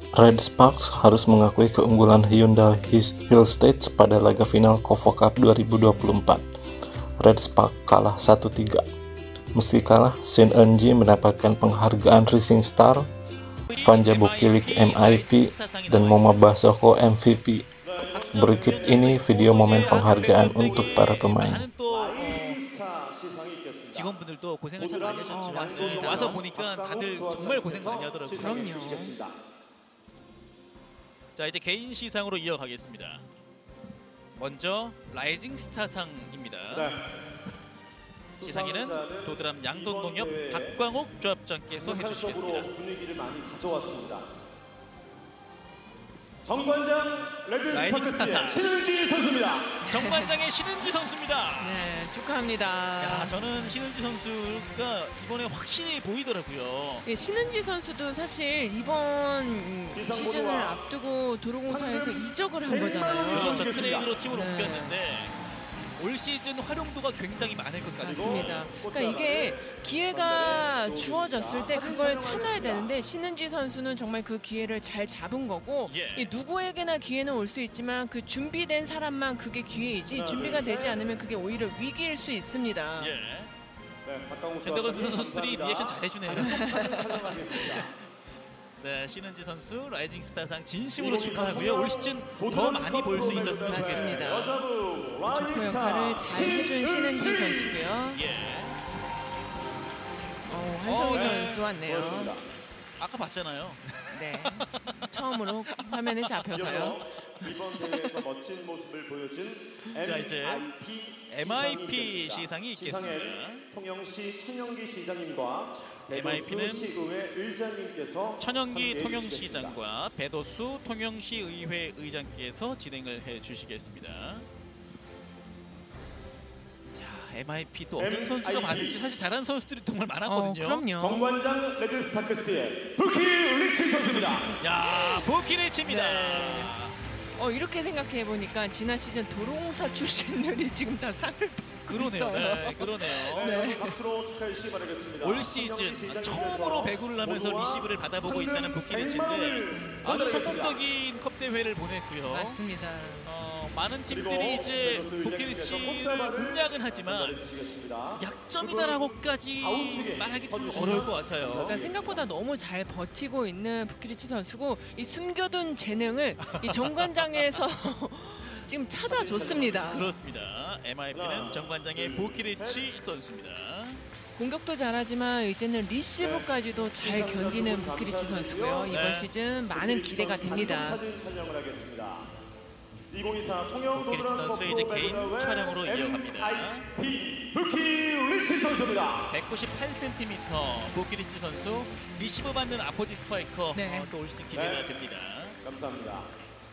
Red Sparks harus mengakui keunggulan Hyundai Hillstage pada laga final Kovo Cup 2024. Red Sparks kalah 1-3. Meski kalah, Shin Eun-ji mendapatkan penghargaan Rising Star, Vanja Bukilik MIP, dan Moma Basoko MVP. Berikut ini video momen penghargaan untuk para pemain. 직원분들도 고생을 참 많이 하셨죠. 와서 보니까 다들 정말 고생 많이 하더라고요. 그럼요. 자, 이제 개인 시상으로 이어가겠습니다. 먼저 라이징 스타상입니다. 네. 시상에는 도드람 양돈농협 박광옥 조합장께서 해주시겠습니다. 분위기를 많이 가져왔습니다. 정관장 레드스파크스의 신은지 선수입니다. 정관장의 신은지 선수입니다. 네, 축하합니다. 야, 저는 신은지 선수가 이번에 확실히 보이더라고요. 예, 신은지 선수도 사실 이번 시즌을 앞두고 도로공사에서 이적을 한 거잖아요. 그래서 트레이드로 팀으로 네. 옮겼는데 올 시즌 활용도가 굉장히 많을 것 같습니다. 맞습니다. 그러니까 이게 기회가 주어졌을 때 그걸 찾아야 되는데 신은지 선수는 정말 그 기회를 잘 잡은 거고, 예. 누구에게나 기회는 올 수 있지만 그 준비된 사람만 그게 기회이지 준비가 되지 않으면 그게 오히려 위기일 수 있습니다. 예. 현대건 선수들이 리액션 잘해주네요. 네, 신은지 선수 라이징 스타상 진심으로 축하하고요. 올 시즌 더 많이 볼 수 있었으면 좋겠습니다. 조커 역할을 잘 해준 신은지 선수고요. 예. 한성희 선수 왔네요. 아까 봤잖아요. 네, 처음으로 화면에 잡혀서요. 이번 대회에서 멋진 모습을 보여준 자, 이제 MIP 시상이 있겠습니다. 통영시 천영기 시장님과 MIP는 시의회 의장님께서 천영기 통영시장과 배도수 통영시의회 의장께서 진행을 해주시겠습니다. 자, MIP 또 어떤 선수가 받을지 사실 잘하는 선수들이 정말 많았거든요. 그럼요. 정관장 레드스파크스의 부키리치 선수입니다. 야, 부키리치입니다. 네. 이렇게 생각해 보니까 지난 시즌 도로공사 출신들이 지금 다 상을 받고 있어요. 네, 그러네요. 네. 박수로 축하해 주시기 바라겠습니다. 올 시즌 처음으로 배구를 하면서 리시브를 받아보고 있다는 부키리치인데 아주 성공적인 컵 대회를 보냈고요. 맞습니다. 많은 팀들이 이제 부키리치를 공략은 하지만 약점이다라고까지 말하기 좀 어려울 것 같아요. 그러니까 생각보다 너무 잘 버티고 있는 부키리치 선수고, 이 숨겨둔 재능을 이 정관장에서 지금 찾아줬습니다. 그렇습니다. MIP는 정관장의 부키리치 선수입니다. 공격도 잘하지만 이제는 리시브까지도 잘 견디는 부키리치 선수고요. 이번 시즌 많은 기대가 됩니다. 부키리치 선수의 이제 개인 촬영으로 이어갑니다. 부키리치 선수입니다. 198cm 부키리치 선수, 리시브 받는 아포지 스파이커. 네. 또 올 시즌 기대가 됩니다. 감사합니다.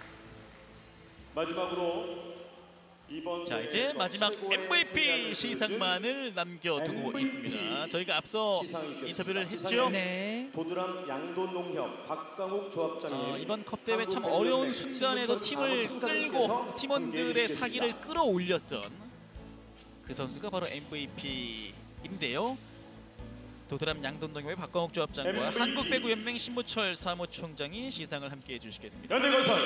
마지막으로 자, 이제 마지막 MVP 시상만을 남겨두고 있습니다. 저희가 앞서 인터뷰를 했죠. 네. 도드람 양돈농협 박광욱 조합장님. 이번 컵 대회 참 어려운 순간에도 팀을 끌고 팀원들의 사기를 끌어올렸던 그 선수가 바로 MVP인데요. 도드람 양돈농협의 박광욱 조합장과 한국배구연맹 신무철 사무총장이 시상을 함께 해주시겠습니다. 현대건설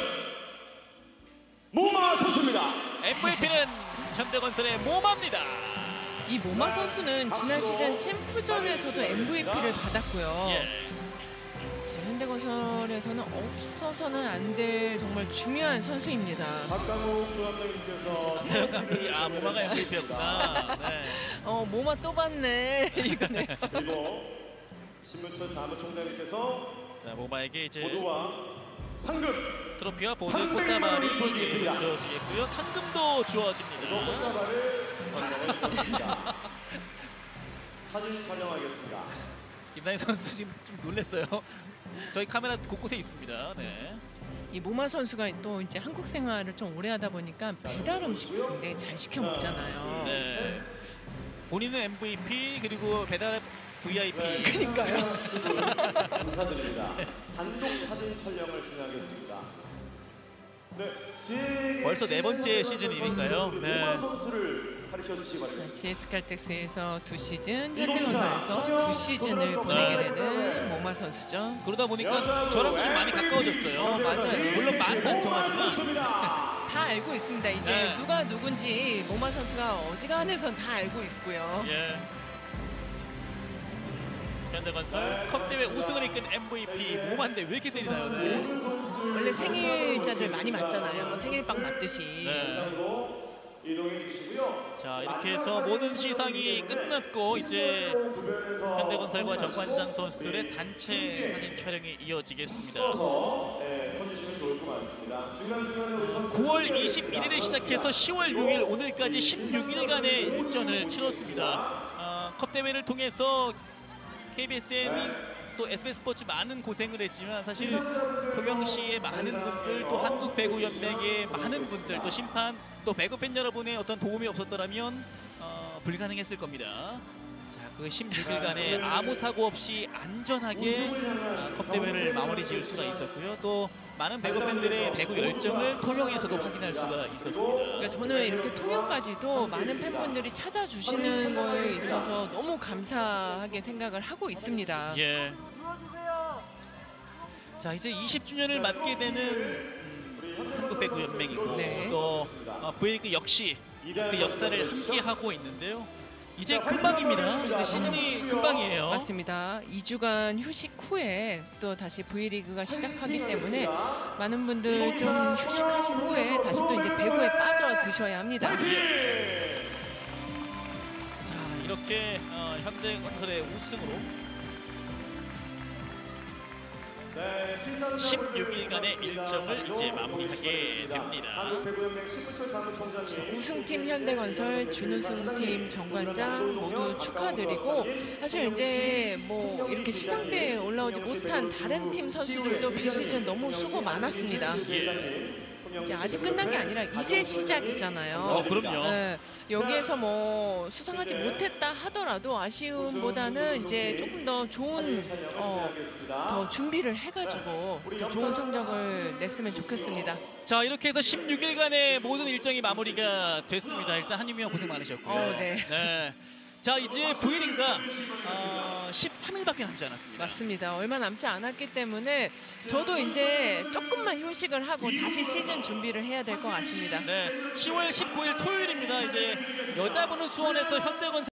모마 선수입니다. MVP는 현대건설의 모마입니다. 이 모마 선수는 지난 시즌 챔프전에서도 MVP를 받았고요. 예. 자, 현대건설에서는 없어서는 안 될 정말 중요한 선수입니다. 박광욱 조합장님께서 사영 감독이 모마가 MVP였구나. 네. 모마 또 받네. 이거네. 그리고 신문철 사무총장님께서 모마에게 이제 모두와 상금 트로피와 보드 300만 꽃다발이 원이 주어지겠습니다. 주어지겠고요. 상금도 주어집니다. 꽃다발을 선정해 주셨습니다. 사진 촬영하겠습니다. 김다희 선수 지금 좀 놀랐어요. 저희 카메라 곳곳에 있습니다. 네. 이 모마 선수가 또 이제 한국 생활을 좀 오래 하다 보니까 배달 음식도 굉장히 잘 시켜 먹잖아요. 네. 본인은 MVP 그리고 배달 VIP. 그러니까요. 감사드립니다. 단독 사진 촬영을 진행하겠습니다. 네, 벌써 네 번째 시즌이니까요. 네. 모마 선수를 가르쳐 주시기 바랍니다. GS 칼텍스에서 2시즌, 현대건설에서 2시즌을 보내게 되는 모마 선수죠. 그러다 보니까 저랑도 좀 많이 가까워졌어요. 맞아요. 물론 말은 안 통하지만 다 알고 있습니다. 이제 네. 누가 누군지 모마 선수가 어지간해선 다 알고 있고요. 예. 현대건설 컵대회 우승을 이끈 MVP 모마인데 왜 이렇게 세리나요? 네. 원래 생일자들 많이 맞잖아요. 뭐 생일빵 맞듯이. 네. 이동해 주시고요. 자, 이렇게 해서 모든 시상이 끝났고 이제 현대건설과 정관장 선수들의 단체 사진 촬영이 이어지겠습니다. 네, 컨디션이 좋을 것 같습니다. 중간중간에 우리 선수 9월 21일에 시작해서 10월 6일 오늘까지 16일간의 일전을 치렀습니다. 컵대회를 통해서 KBSN이 또 SBS 스포츠 많은 고생을 했지만 사실 도경시의 많은 분들 또 한국배구연맹의 많은 분들 또 심판 또 배구 팬 여러분의 어떤 도움이 없었더라면 불가능했을 겁니다. 자, 그 16일간의 아무 사고 없이 안전하게 컵대회를 마무리 지을 수가 있었고요. 또 많은 배구 팬들의 배구 열정을 통영에서도 확인할 수가 있었습니다. 그러니까 저는 이렇게 통영까지도 많은 팬분들이 찾아주시는 거에 있어서 너무 감사하게 생각을 하고 있습니다. 예. 자, 이제 20주년을 맞게 되는 한국배구연맹이고 네. 또 V리그 역시 그 역사를 함께 하고 있는데요. 이제 금방입니다. 이제 시즌이 금방이에요. 맞습니다. 2주간 휴식 후에 또 다시 V리그가 시작하기 때문에 많은 분들 좀 휴식하신 후에 다시 또 이제 배구에 빠져드셔야 합니다. 자, 이렇게 현대건설의 우승으로 16일간의 일정을 이제 마무리하게 됩니다. 한국배구연맹 신부철 사무총장님, 우승팀 현대건설, 준우승팀 정관장 모두 축하드리고 사실 이제 뭐 이렇게 시상대에 올라오지 못한 다른 팀 선수들도 비시즌 너무 수고 많았습니다. 이제 아직 끝난 게 아니라 이제 시작이잖아요. 그럼요. 네, 여기에서 뭐 수상하지 못했다 하더라도 아쉬움보다는 이제 조금 더 좋은 더 준비를 해가지고 더 좋은 성적을 냈으면 좋겠습니다. 자, 이렇게 해서 16일간의 모든 일정이 마무리가 됐습니다. 일단 한유미 형 고생 많으셨고요. 네. 네. 자, 이제 V리그가 13일밖에 남지 않았습니다. 맞습니다. 얼마 남지 않았기 때문에 저도 이제 조금만 휴식을 하고 다시 시즌 준비를 해야 될 것 같습니다. 네, 10월 19일 토요일입니다. 이제 여자분은 수원에서 현대건설